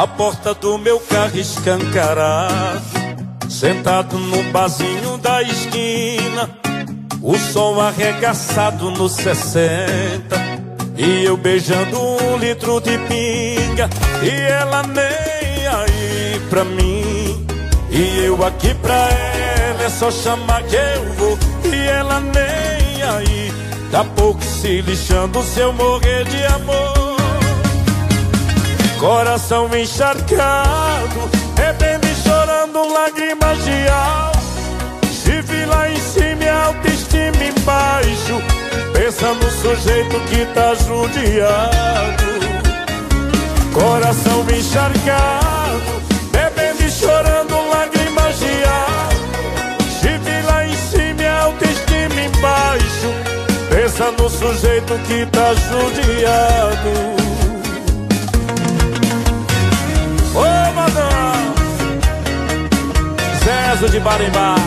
A porta do meu carro escancarado, sentado no barzinho da esquina, o som arregaçado no 60, e eu beijando 1 litro de pinga, e ela nem aí pra mim, e eu aqui pra ela, é só chamar que eu vou, e ela nem aí, tá pouco se lixando se eu morrer de amor. Coração encharcado, bebendo e chorando lágrimas de álcool, chifre lá em cima e autoestima embaixo, pensa no sujeito que tá judiado. Coração encharcado, bebendo e chorando lágrimas de álcool, chifre lá em cima e autoestima embaixo, pensa no sujeito que tá judiado. Ô, Madão, Zezo de Barimbá,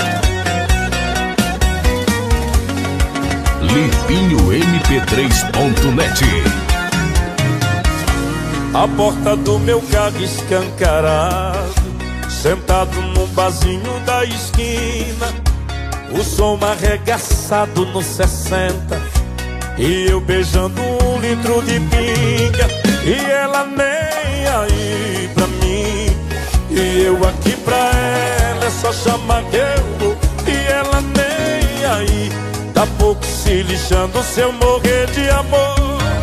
LipinhoMP3.net. A porta do meu carro escancarado, sentado num barzinho da esquina, o som arregaçado no 60, e eu beijando 1 litro de pinga, e ela nem aí pra mim, e eu aqui pra ela, é só chamar que eu vou, e ela nem aí, tá pouco se lixando se eu morrer de amor.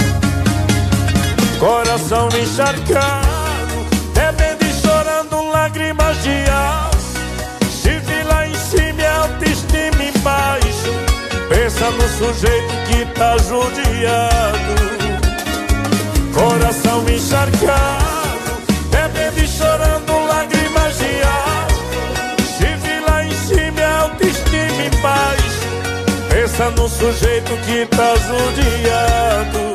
Coração encharcado, bebendo e chorando lágrimas de álcool, chifre lá em cima e autoestima embaixo, pensa no sujeito que tá judiado. Coração encharcado, bebendo e chorando lágrimas de álcool, chifre lá em cima e autoestima embaixo, pensa no sujeito que tá judiado.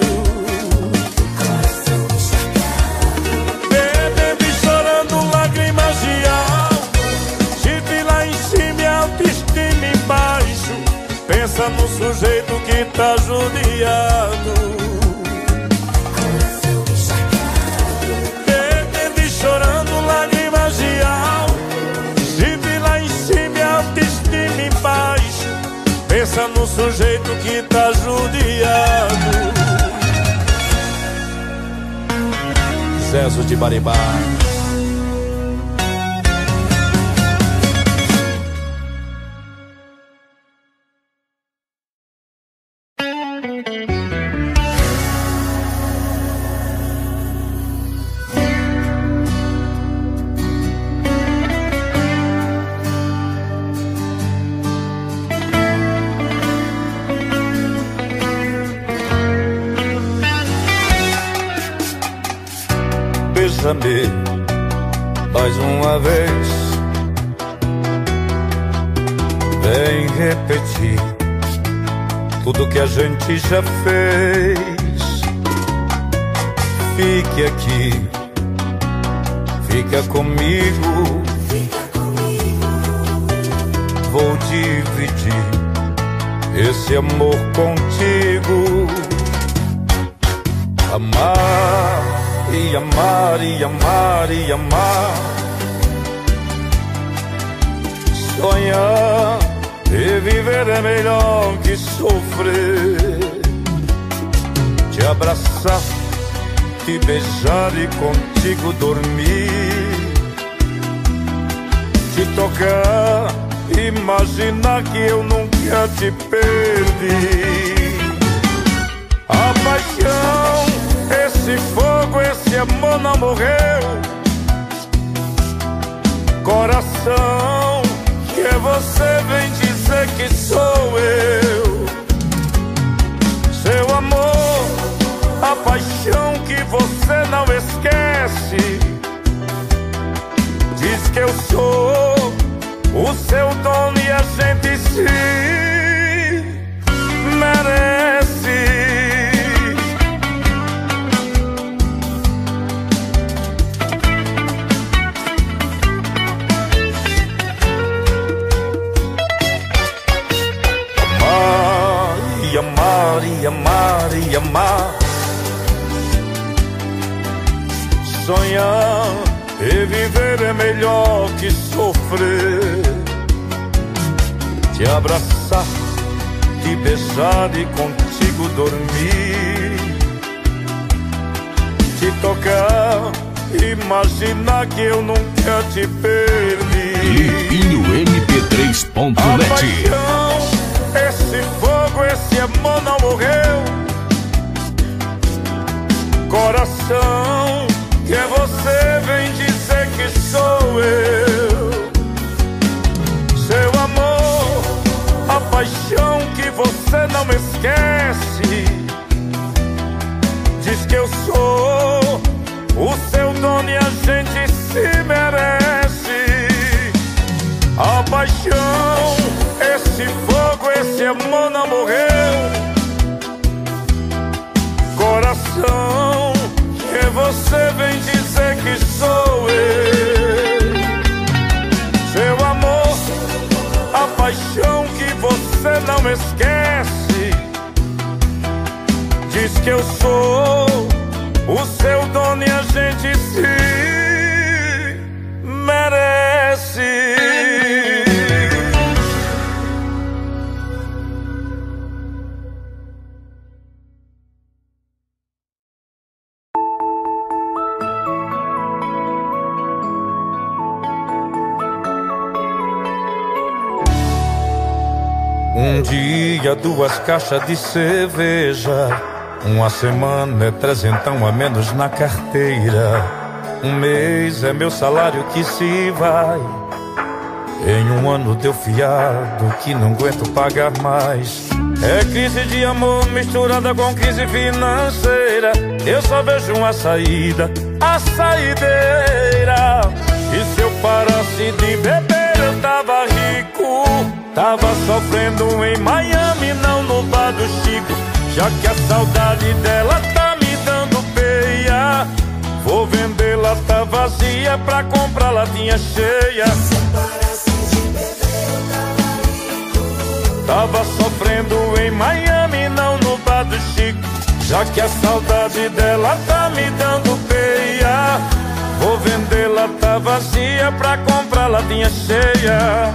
Bebendo e chorando lágrimas de álcool, chifre lá em cima e autoestima embaixo, pensa no sujeito que tá judiado. Pensa no sujeito que tá judiado. Zezo de Barimbá. Beija-me mais uma vez, vem repetir tudo que a gente já fez. Fique aqui, fica comigo, vou dividir esse amor contigo. Amar e amar e amar e amar, sonhar e viver é melhor que sofrer. Te abraçar, te beijar e contigo dormir, te tocar, imaginar que eu nunca te perdi. A paixão, esse fogo, esse amor não morreu. Coração, que você vem dizer que sou eu. Seu amor, a paixão que você não esquece, diz que eu sou o seu dono e a gente se merece. Amar e amar e amar, Sonhar e viver é melhor que sofrer. Te abraçar, te beijar e contigo dormir. Te tocar, imaginar que eu nunca te perdi. LipinhoMP3.net. A paixão, esse fogo, esse amor não morreu. Coração, que você vem dizer que sou eu. Seu amor, a paixão que você não esquece. Diz que eu sou o seu dono e a gente se merece. A paixão, esse fogo, esse amor não morreu. Coração, que você vem dizer que sou eu. Seu amor, a paixão que você não esquece. Diz que eu sou o seu dono e a gente se merece. Um dia, 2 caixas de cerveja. Uma semana é 300 a menos na carteira. Um mês é meu salário que se vai. Em um ano deu fiado que não aguento pagar mais. É crise de amor misturada com crise financeira. Eu só vejo uma saída, a saideira. E se eu parasse de beber eu tava rico. Tava sofrendo em Miami, não no bar do Chico. Já que a saudade dela tá me dando peia, vou vender lata vazia pra comprar latinha cheia. Se eu parasse de beber eu tava rico. Tava sofrendo em Miami, não no bar do Chico. Já que a saudade dela tá me dando peia, vou vender lata vazia pra comprar latinha cheia.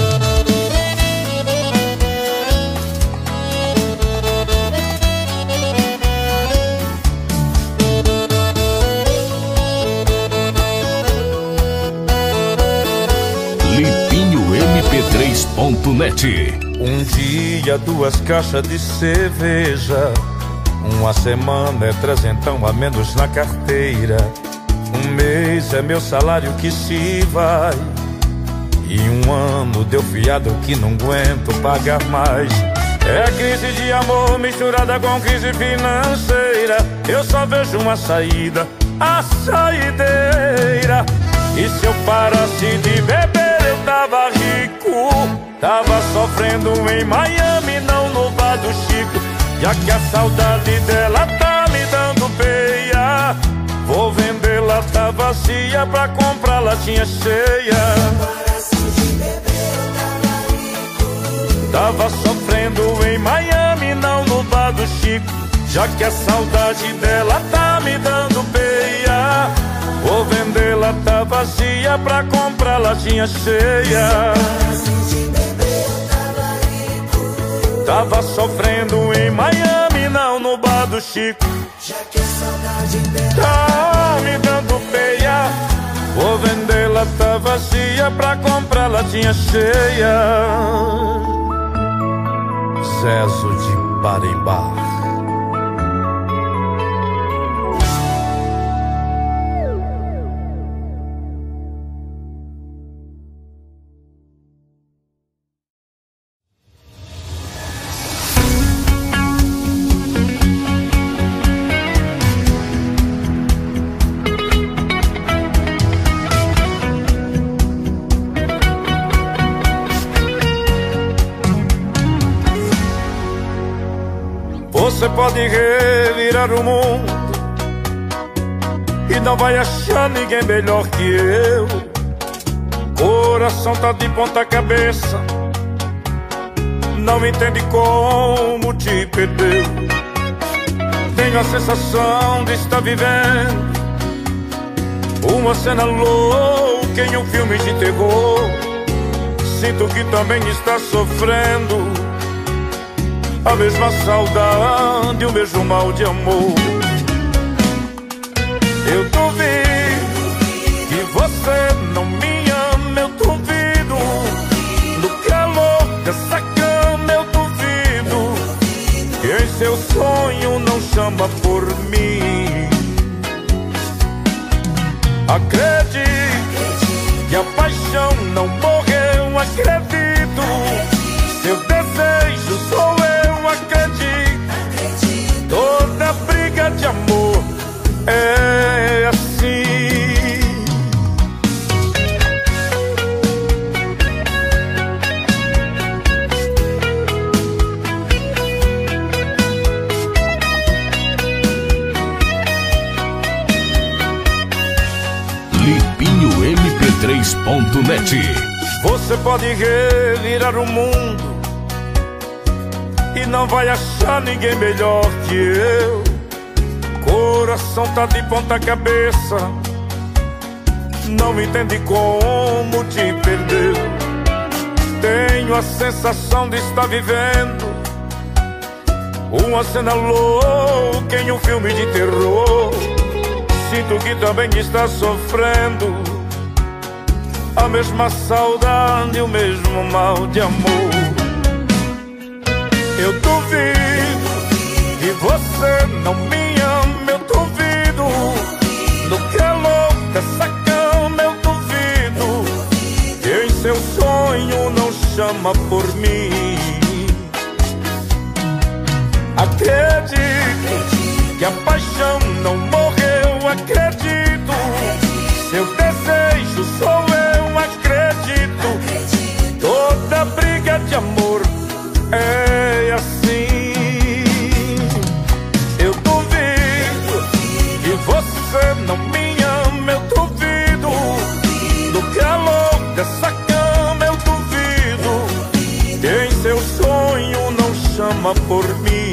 LipinhoMP3.net. Um dia, 2 caixas de cerveja. Uma semana é 300 a menos na carteira. Um mês é meu salário que se vai. E um ano deu fiado que não aguento pagar mais. É a crise de amor misturada com crise financeira. Eu só vejo uma saída, a saideira. E se eu parasse de beber eu tava rico. Tava sofrendo em Miami, não no bar do Chico. Já que a saudade dela tá me dando peia, vou vender lata vazia pra comprar latinha cheia. Parasse de beber eu tava rico. Tava sofrendo em Miami, não no bar do Chico. Já que a saudade dela tá me dando peia, vou vender lata vazia pra comprar latinha cheia. Parasse de beber eu tava rico. Tava sofrendo em Miami, não no bar do Chico. Já que a saudade dela Tá me dando peia, vou vender lata vazia pra comprar latinha cheia. Zezo de Barimbá. Você pode revirar o mundo e não vai achar ninguém melhor que eu. Coração tá de ponta cabeça, não entende como te perdeu. Tenho a sensação de estar vivendo Uma cena louca em um filme de terror. Sinto que também está sofrendo a mesma saudade, o mesmo mal de amor. Eu duvido que você não me ama, eu duvido. No calor dessa cama eu duvido que em seu sonho não chama por mim. Acredite que a paixão não morreu, acredito. Seu desejo sou eu, acredito. Toda briga de amor é assim. Lipinhomp3.net. Você pode revirar o mundo e não vai achar ninguém melhor que eu. Coração tá de ponta cabeça, não entende como te perdeu. Tenho a sensação de estar vivendo uma cena louca em um filme de terror. Sinto que também está sofrendo a mesma saudade, o mesmo mal de amor. Eu duvido que você não me ama, eu duvido. No calor dessa cama eu duvido que em seu sonho não chama por mim. Acredite que a paixão não morreu, acredito. Seu desejo sou eu, acredito. Toda briga de amor é assim. Eu duvido que você não me ama, eu duvido. No calor dessa cama eu duvido que em seu sonho não chama por mim.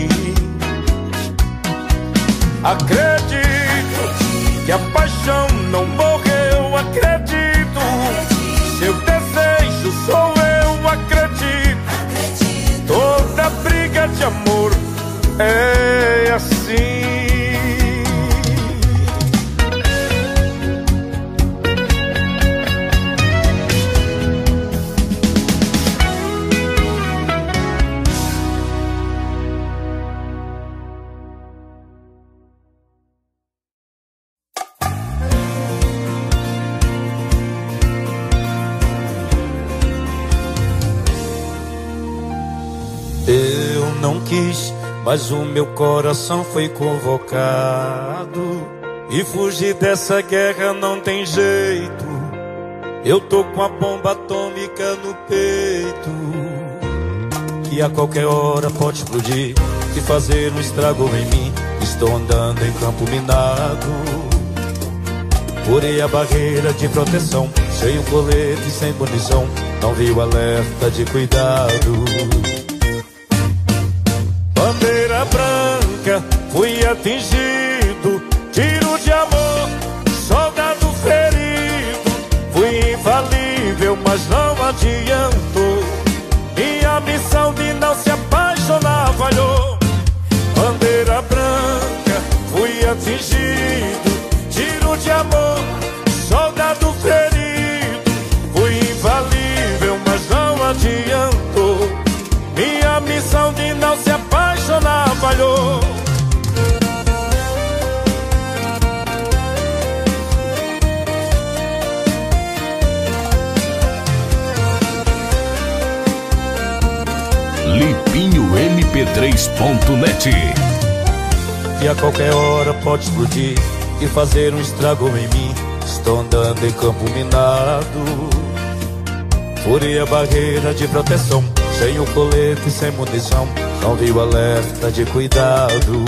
Acredito que a paixão não morreu, acredito. Seu desejo sou eu, acredito. Toda briga de amor é assim. Eu não quis, mas o meu coração foi convocado. E fugir dessa guerra não tem jeito. Eu tô com a bomba atômica no peito, que a qualquer hora pode explodir e fazer um estrago em mim. Estou andando em campo minado. Furei a barreira de proteção, sem o colete e sem munição. Não vi o alerta de cuidado. Bandeira branca, fui atingido. Tiro de amor, soldado ferido. Fui infalível, mas não adiantou. Minha missão de não se apaixonar falhou. Bandeira branca, fui atingido. Tiro de amor, soldado ferido. Fui infalível, mas não adiantou. Minha missão de não se apaixonar falhou. Lipinhomp3.net. Que a qualquer hora pode explodir e fazer um estrago em mim. Estou andando em campo minado. Furei a barreira de proteção, sem o colete e sem munição. Não vi o alerta de cuidado.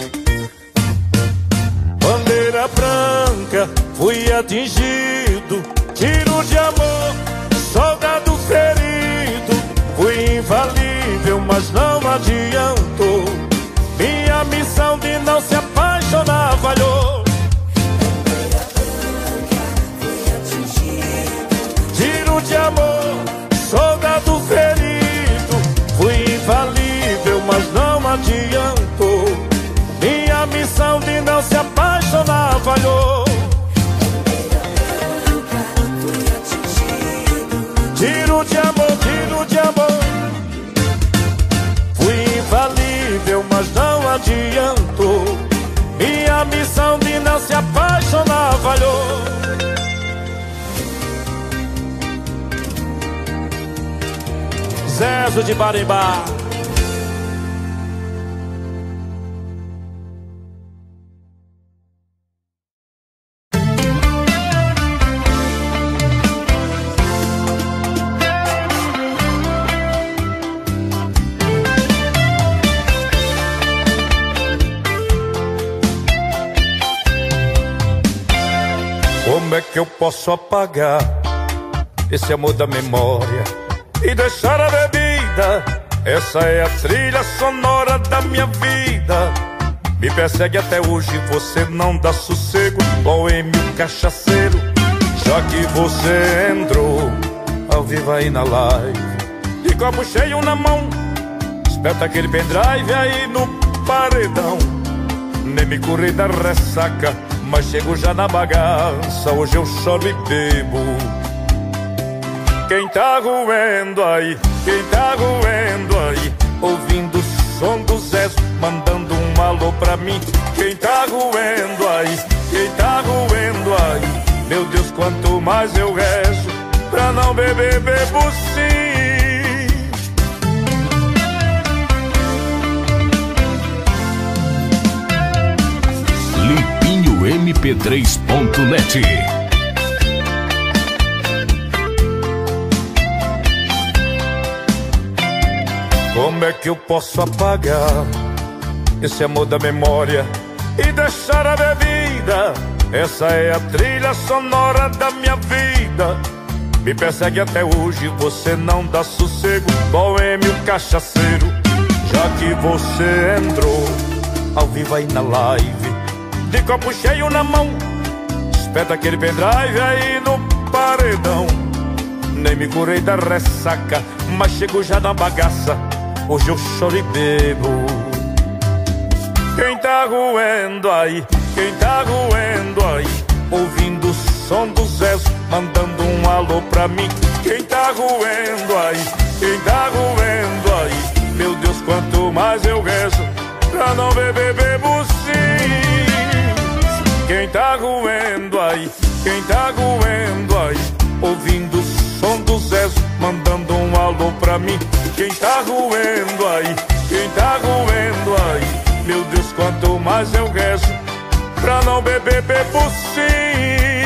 Bandeira branca, fui atingido. Tiro de amor, soldado ferido. Fui infalível, mas não adiantou. Minha missão de não se apaixonar falhou. infalível, mas não adiantou. Minha missão de não se apaixonar falhou. Tiro de amor, tiro de amor. Fui infalível, mas não adiantou. Minha missão de não se apaixonar falhou. Zezo de Barimbá. Como é que eu posso apagar esse amor da memória e deixar a bebida? Essa é a trilha sonora da minha vida. Me persegue até hoje, você não dá sossego, boêmio cachaceiro. Já que você entrou ao vivo aí na live, de copo cheio na mão, espeta aquele pendrive aí no paredão. Nem me curei da ressaca, mas chego já na bagaça. Hoje eu choro e bebo. Quem tá roendo aí, quem tá roendo aí, ouvindo o som do Zé, mandando um alô pra mim. Quem tá roendo aí, quem tá roendo aí, meu Deus, quanto mais eu rezo pra não beber, bebo sim. MP3.net. Como é que eu posso apagar esse amor da memória e deixar a bebida? Essa é a trilha sonora da minha vida. Me persegue até hoje, você não dá sossego, boêmio cachaceiro. Já que você entrou ao vivo aí na live, de copo cheio na mão, espeta aquele pendrive aí no paredão. Nem me curei da ressaca, mas chego já na bagaça. Hoje eu choro e bebo. Quem tá roendo aí, quem tá roendo aí, ouvindo o som do Zé, mandando um alô pra mim. Quem tá roendo aí, quem tá roendo aí, meu Deus, quanto mais eu rezo pra não beber, bebo sim. Quem tá roendo aí, quem tá roendo aí, ouvindo o som do Zé, mandando um alô pra mim. Quem tá roendo aí, quem tá roendo aí, meu Deus, quanto mais eu rezo pra não beber, bebo sim.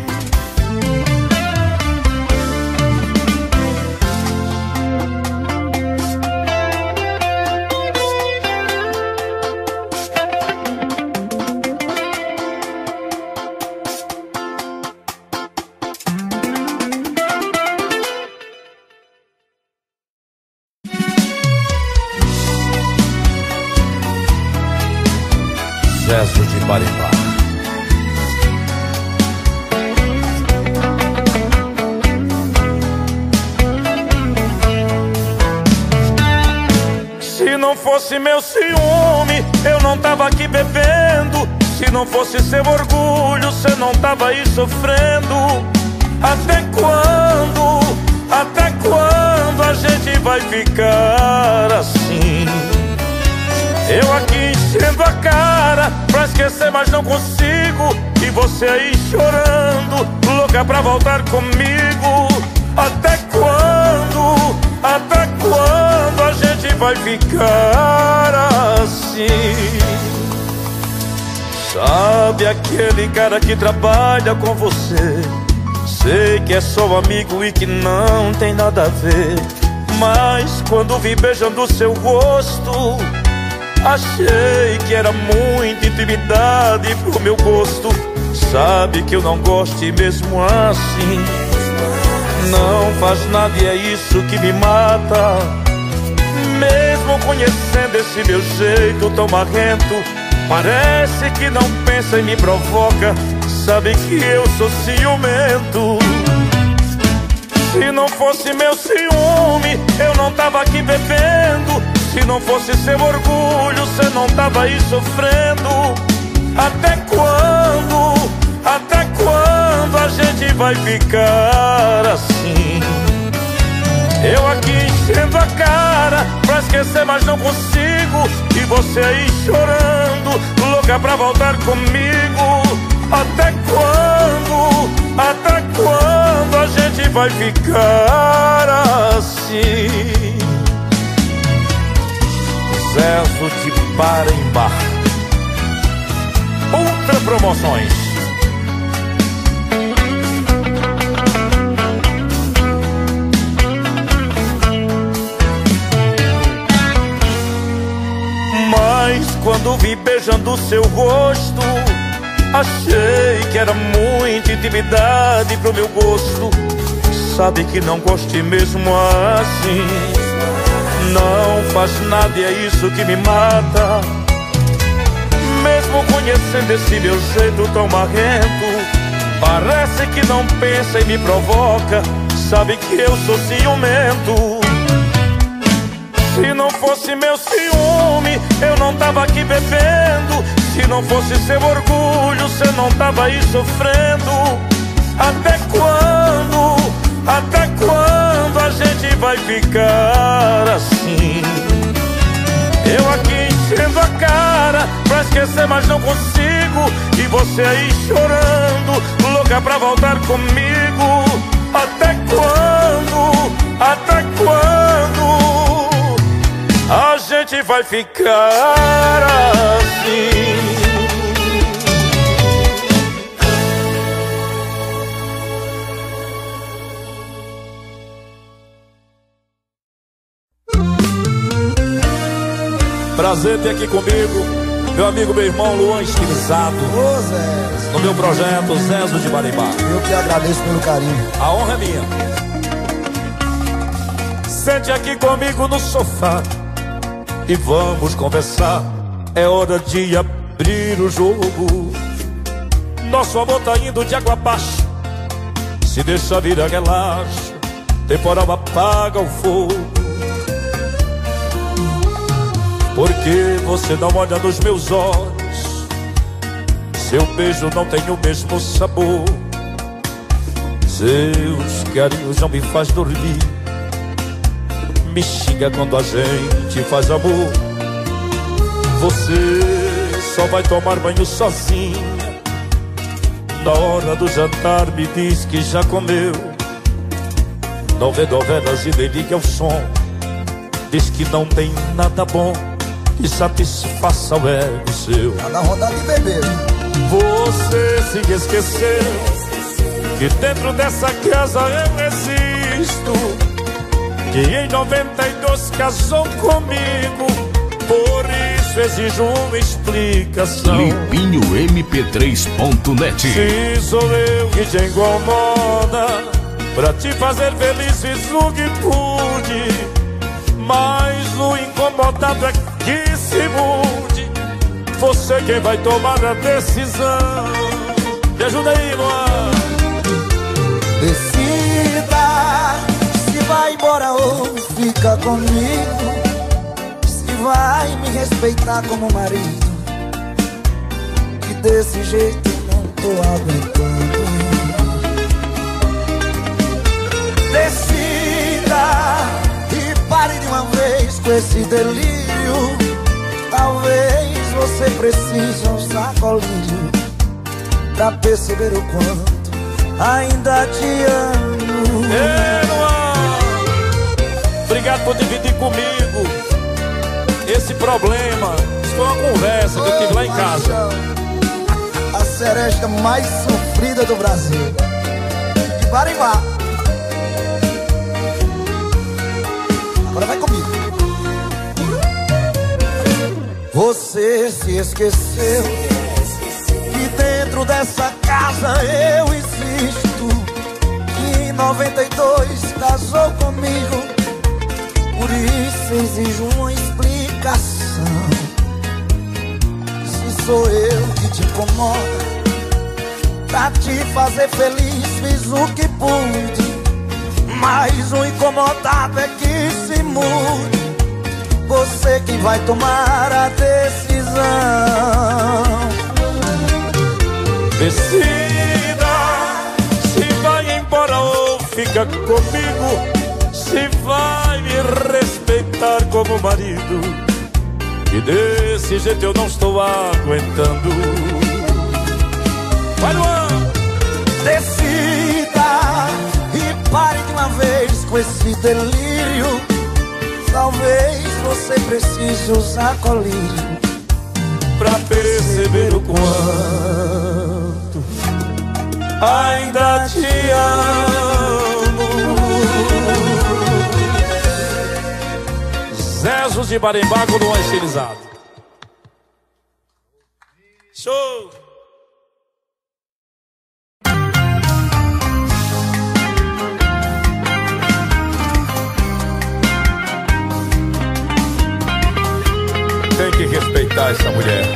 Zezo de Barimbá. Se não fosse meu ciúme, eu não tava aqui bebendo. Se não fosse seu orgulho, cê não tava aí sofrendo. Até quando a gente vai ficar assim? Eu aqui enchendo a cara pra esquecer, mas não consigo. E você aí chorando, louca pra voltar comigo. Até quando a gente vai ficar assim? Sabe aquele cara que trabalha com você? Sei que é só amigo e que não tem nada a ver, mas quando vi beijando seu rosto, achei que era muita intimidade pro meu gosto. Sabe que eu não gosto e mesmo assim não faz nada e é isso que me mata. Mesmo conhecendo esse meu jeito tão marrento, parece que não pensa e me provoca. Sabe que eu sou ciumento. Se não fosse meu ciúme, eu não tava aqui bebendo. Se não fosse seu orgulho, cê não tava aí sofrendo. Até quando a gente vai ficar assim? Eu aqui enchendo a cara pra esquecer, mas não consigo. E você aí chorando, louca pra voltar comigo. Até quando a gente vai ficar assim? Zezo de Barimbá, Ultra Promoções. Mas quando vi beijando seu rosto, achei que era muita intimidade pro meu gosto. Sabe que não gostei mesmo assim. Não faz nada e é isso que me mata. Mesmo conhecendo esse meu jeito tão marrento, parece que não pensa e me provoca. Sabe que eu sou ciumento. Se não fosse meu ciúme, eu não tava aqui bebendo. Se não fosse seu orgulho, cê não tava aí sofrendo. Até quando a gente vai ficar assim? Eu aqui enchendo a cara pra esquecer, mas não consigo. E você aí chorando, louca pra voltar comigo. Até quando a gente vai ficar assim? Prazer ter aqui comigo meu amigo, meu irmão Luan Estilizado. Ô Zé, no meu projeto Zezo de Barimbá. eu que agradeço pelo carinho. A honra é minha. Sente aqui comigo no sofá e vamos conversar. É hora de abrir o jogo. Nosso amor tá indo de água abaixo. Se deixa virar relaxo, temporal apaga o fogo. Porque você não olha nos meus olhos, seu beijo não tem o mesmo sabor. Seus carinhos não me faz dormir, me xinga quando a gente faz amor. Você só vai tomar banho sozinha, na hora do jantar me diz que já comeu. Não vê novelas e nem liga o som, diz que não tem nada bom que satisfaça o ego seu. Tá na vontade de beber. Você se esqueceu que dentro dessa casa eu existo, que em 92 casou comigo. Por isso exijo uma explicação. LipinhoMP3.net. Se sou eu que te incomoda, pra te fazer feliz fiz o que pude, mas o incomodado é que se mude. Você quem vai tomar a decisão. Me ajuda aí, Luan. Decida se vai embora ou fica comigo, se vai me respeitar como marido, que desse jeito não tô aguentando. Decida e pare de uma vez com esse delírio. Talvez você precise um sacolinho pra perceber o quanto ainda te amo. Luan, obrigado por dividir comigo esse problema. Isso foi uma conversa que eu tive lá em casa. A seresta mais sofrida do Brasil, de Barimbá. Agora vai comigo. Você se esqueceu que dentro dessa casa eu existo, que em 92 casou comigo. Por isso exijo uma explicação. Se sou eu que te incomoda, pra te fazer feliz fiz o que pude, mas o incomodado é que se mude. Você você quem vai tomar a decisão. Decida se vai embora ou fica comigo, se vai me respeitar como marido. E desse jeito eu não estou aguentando. Vai, Luan! Decida e pare de uma vez com esse delírio. Talvez você precise usar colírio pra perceber o quanto ainda te amo. Zezo de Barembago no estilizado. Show! Tem que respeitar essa mulher.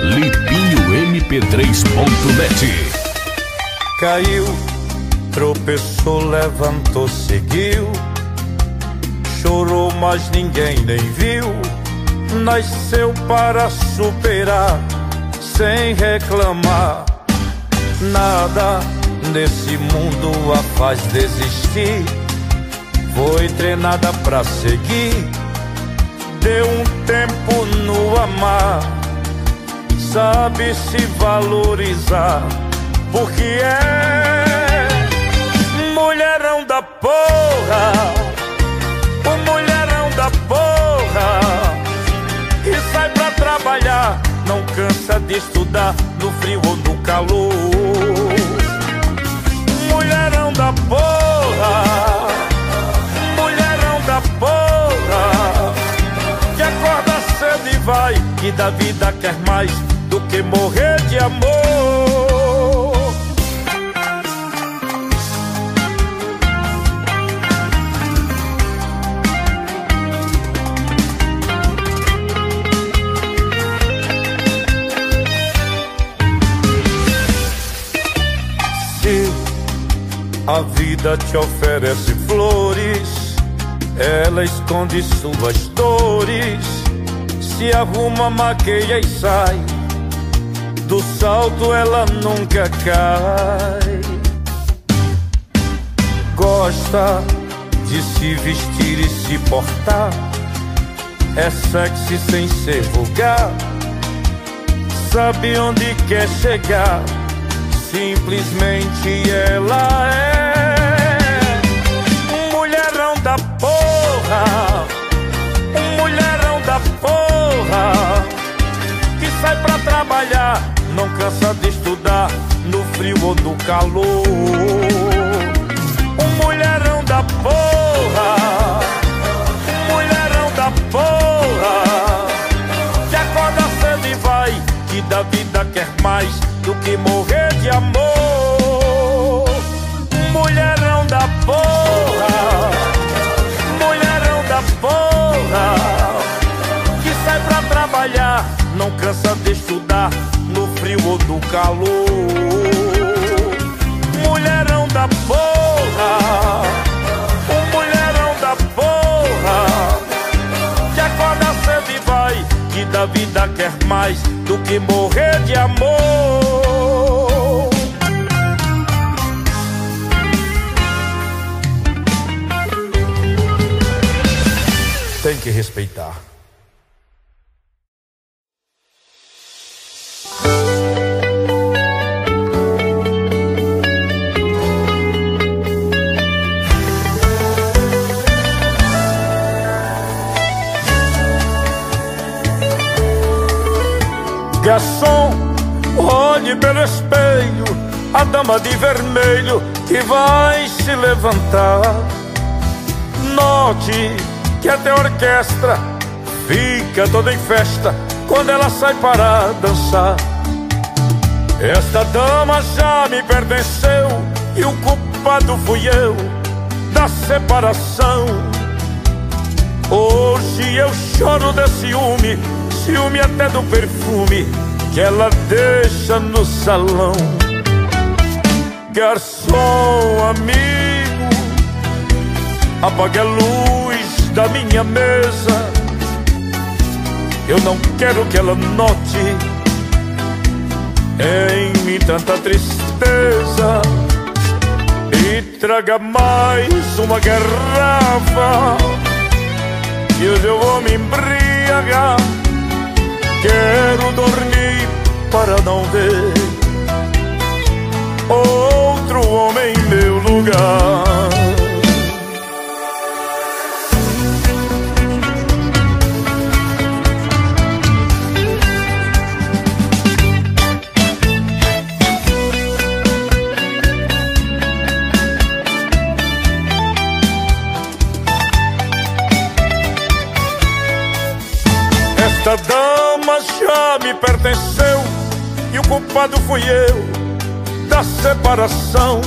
LipinhoMP3.net. Caiu, tropeçou, levantou, seguiu. Chorou, mas ninguém nem viu. Nasceu para superar, sem reclamar. Nada nesse mundo a faz desistir. Foi treinada pra seguir. Deu um tempo no amar. Sabe se valorizar, porque é mulherão da porra, o mulherão da porra, que sai pra trabalhar, não cansa de estudar, no frio ou no calor. Mulherão da porra, mulherão da porra, que acorda cedo e vai, que da vida quer mais do que morrer de amor. Se a vida te oferece flores, ela esconde suas dores. Se arruma, maqueia e sai, do salto ela nunca cai. Gosta de se vestir e se portar, é sexy sem ser vulgar. Sabe onde quer chegar, simplesmente ela é um mulherão da porra, um mulherão da porra, que sai pra trabalhar, não cansa de estudar, no frio ou no calor. Um mulherão da porra, um mulherão da porra, que acorda cedo e vai, que da vida quer mais do que morrer de amor. Um mulherão da porra, mulherão da porra, que sai pra trabalhar, não cansa de estudar, no frio ou no calor. Mulherão da porra, um mulherão da porra, que acorda cedo e vai, que da vida quer mais do que morrer de amor. Tem que respeitar. Garçom, olhe pelo espelho a dama de vermelho que vai se levantar. Note que até a orquestra fica toda em festa quando ela sai para dançar. Esta dama já me pertenceu e o culpado fui eu da separação. Hoje eu choro de ciúme, ciúme até do perfume que ela deixa no salão. Garçom, amigo, apague a luz da minha mesa, Eu não quero que ela note em mim tanta tristeza. E traga mais uma garrafa e hoje eu vou me embriagar. Quero dormir para não ver outro homem em meu lugar. Esta dama já me pertenceu e o culpado fui eu da separação.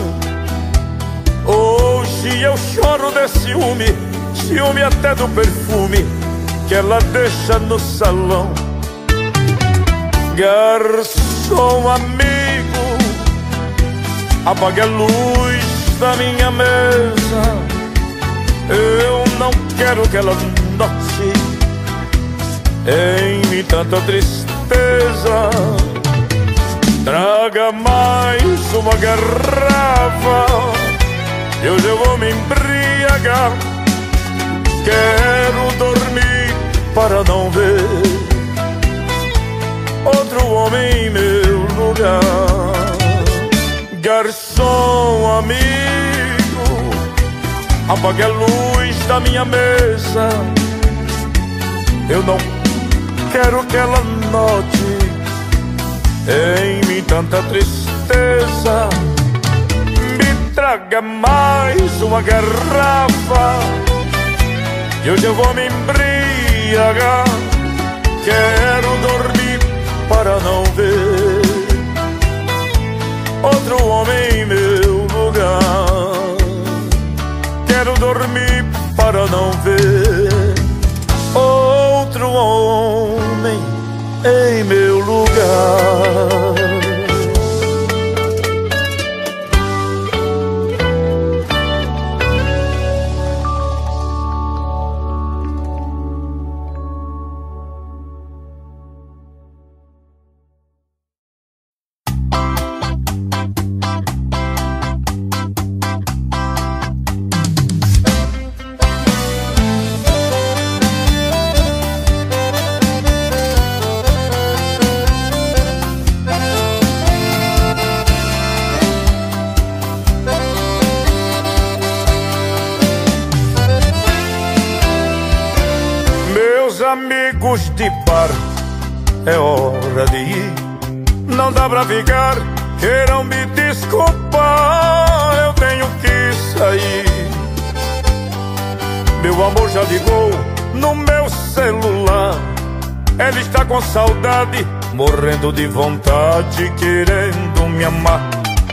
Hoje eu choro de ciúme, ciúme até do perfume que ela deixa no salão. Garçom amigo, apague a luz da minha mesa. Eu não quero que ela note em mim tanta tristeza. Traga mais uma garrafa e hoje eu vou me embriagar. Quero dormir para não ver outro homem em meu lugar. Garçom amigo, apague a luz da minha mesa. Eu não quero que ela note em mim tanta tristeza. Me traga mais uma garrafa e hoje eu vou me embriagar. Quero dormir para não ver outro homem em meu lugar. Quero dormir para não ver outro homem em meu lugar. Amigos de bar, é hora de ir. Não dá pra ficar, queiram me desculpar, eu tenho que sair. Meu amor já ligou no meu celular. Ele está com saudade, morrendo de vontade, querendo me amar.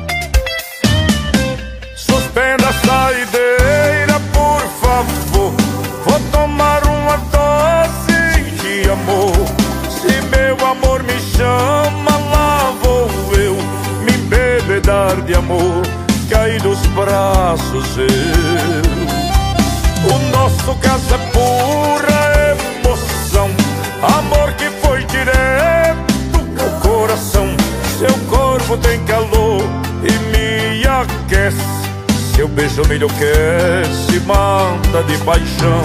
Suspenda a saideira, por favor. Vou tomar uma dose de amor. Se meu amor me chama, lá vou eu me embebedar de amor, cair dos braços eu. O nosso caso é pura emoção, amor que foi direto pro coração. Seu corpo tem calor e me aquece, seu beijo me enlouquece, manda de paixão.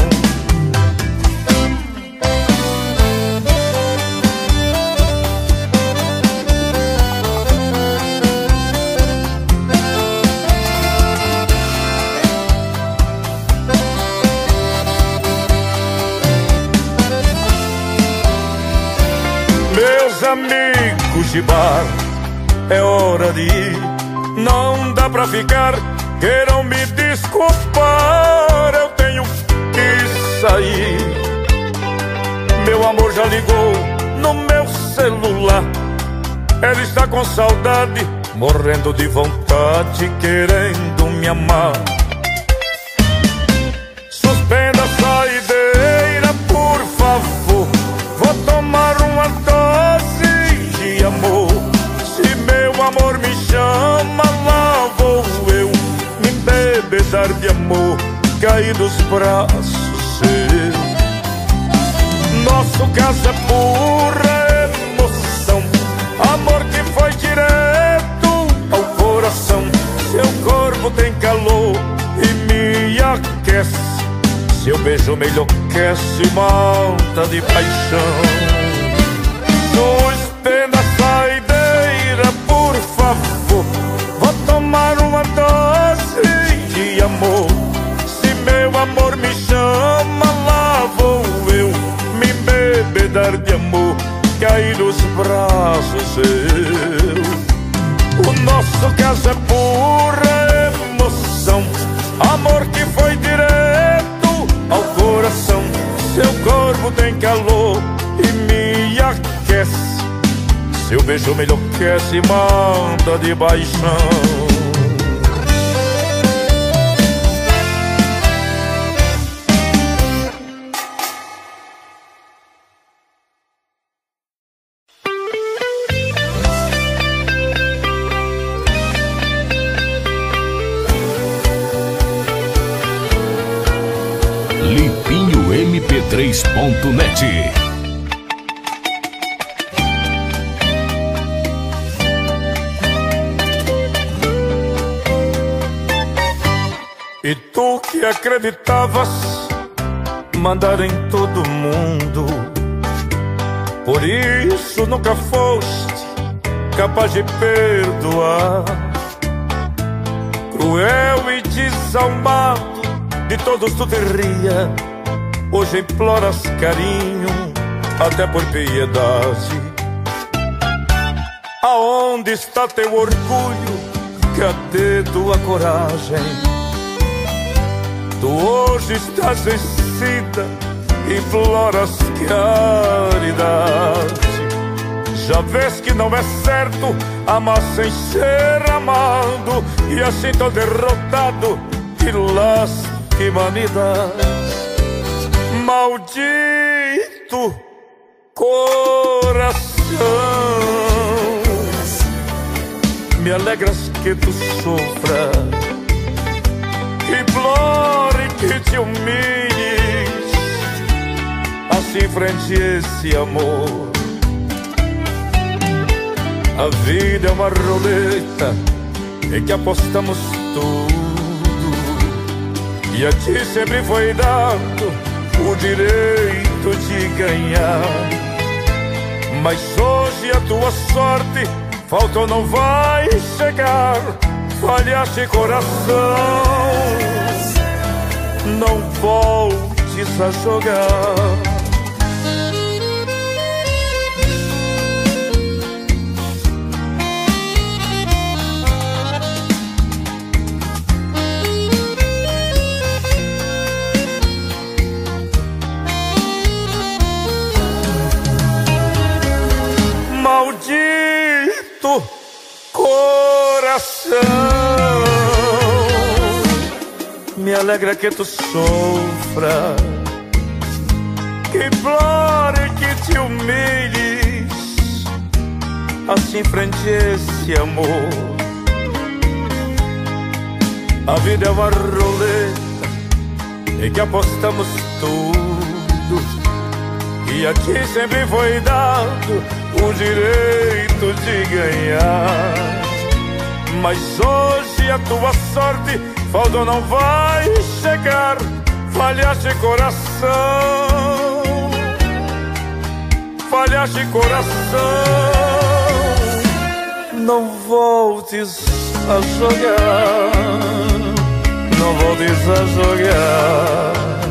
Meus amigos de bar, é hora de ir. Não dá pra ficar, queiram me desculpar, eu tenho que sair. Meu amor já ligou no meu celular. Ele está com saudade, morrendo de vontade, querendo me amar. Suspenda a saideira, por favor. Vou tomar uma dose de amor. Se meu amor me chama, lá vou eu me embebedar de amor, cair dos braços seus. Nosso nosso caso é pura emoção, amor que foi direto ao coração. Seu corpo tem calor e me aquece, seu beijo me enlouquece, malta de paixão. Suspenda a saideira, por favor, vou tomar uma dose de amor. Se meu amor me chama, lá vou eu me embebedar de amor, cair nos braços seus. O nosso caso é pura emoção, amor que foi direto ao coração. Seu corpo tem calor e me aquece, seu beijo me enlouquece, manda de paixão. Lipinhomp3.net. E tu que acreditavas mandar em todo mundo, por isso nunca foste capaz de perdoar. Cruel e desalmado, de todos tu te ria, hoje imploras carinho, até por piedade. Aonde está teu orgulho? Cadê tua coragem? Tu hoje estás vencida, imploras caridade. Já vês que não é certo amar sem ser amado, e assim tô derrotado, que lástima me dás. Maldito coração, me alegras que tu sofras, que implore que te humilhes, assim frente a esse amor. A vida é uma roleta em que apostamos tudo, e a ti sempre foi dado o direito de ganhar. Mas hoje a tua sorte falta ou não vai chegar. Falhaste coração, não voltes a jogar. Maldito coração, me alegra que tu sofra, que implore que te humilhes, assim frente a esse amor. A vida é uma roleta em que apostamos tudo, e a ti sempre foi dado o direito de ganhar. Mas hoje a tua sorte falta ou não vai chegar. Falhaste coração, falhaste coração, não voltes a jogar, não voltes a jogar.